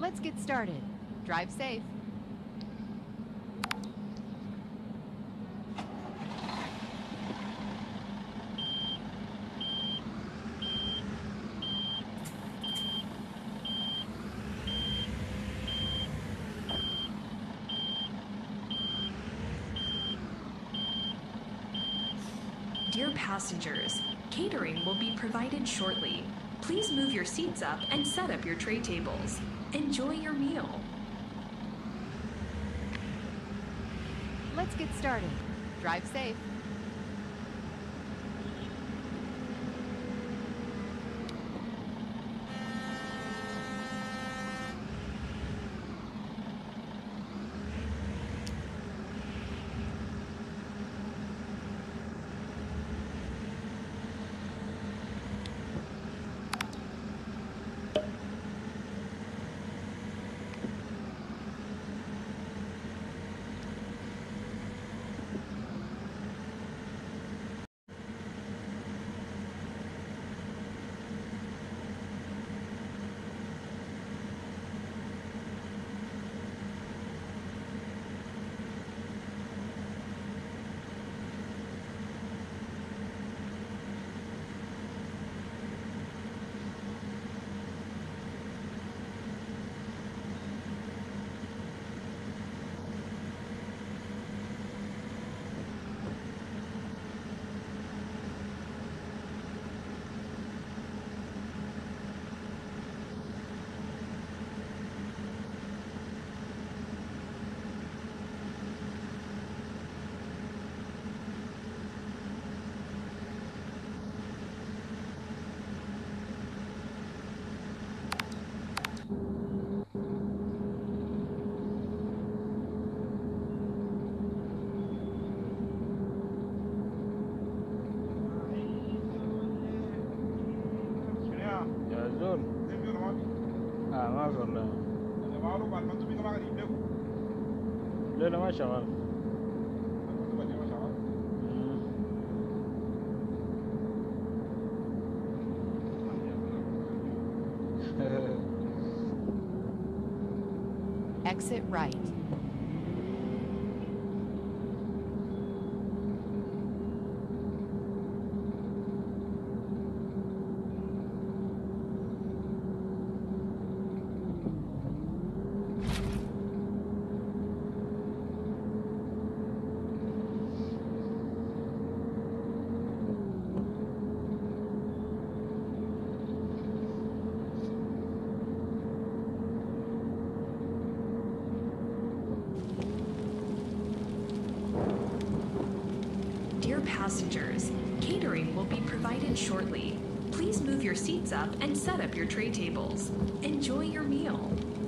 Let's get started. Drive safe. Dear passengers, catering will be provided shortly. Please move your seats up and set up your tray tables. Enjoy your meal. Let's get started. Drive safe. لا ما شغال. Exit right. Dear passengers, catering will be provided shortly. Please move your seats up and set up your tray tables. Enjoy your meal.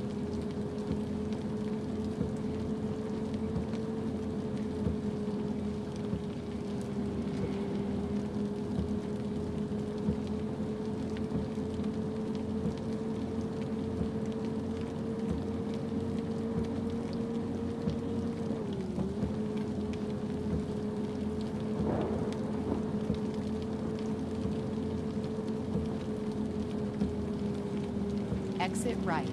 Exit right.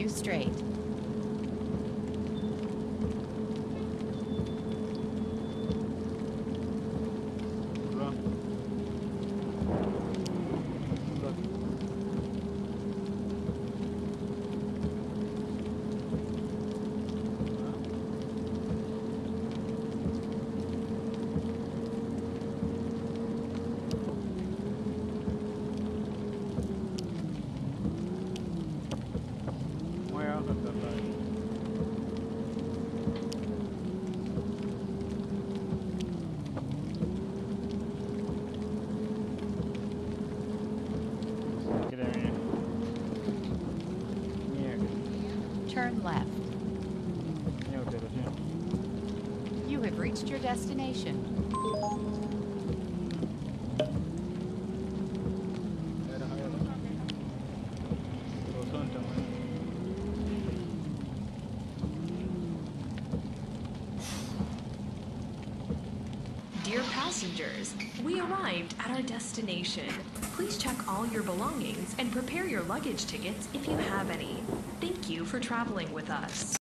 Continue straight. Udah. Udah. Mau ya, kata lagi. Sedikit ya, Mi. Ini ya, Turn left. ini udah harusnya. You have reached your destination. Daerah air. Bosan teman. Dear passengers, we arrived at our destination. Please check all your belongings and prepare your luggage tickets if you have any. Thank you for traveling with us.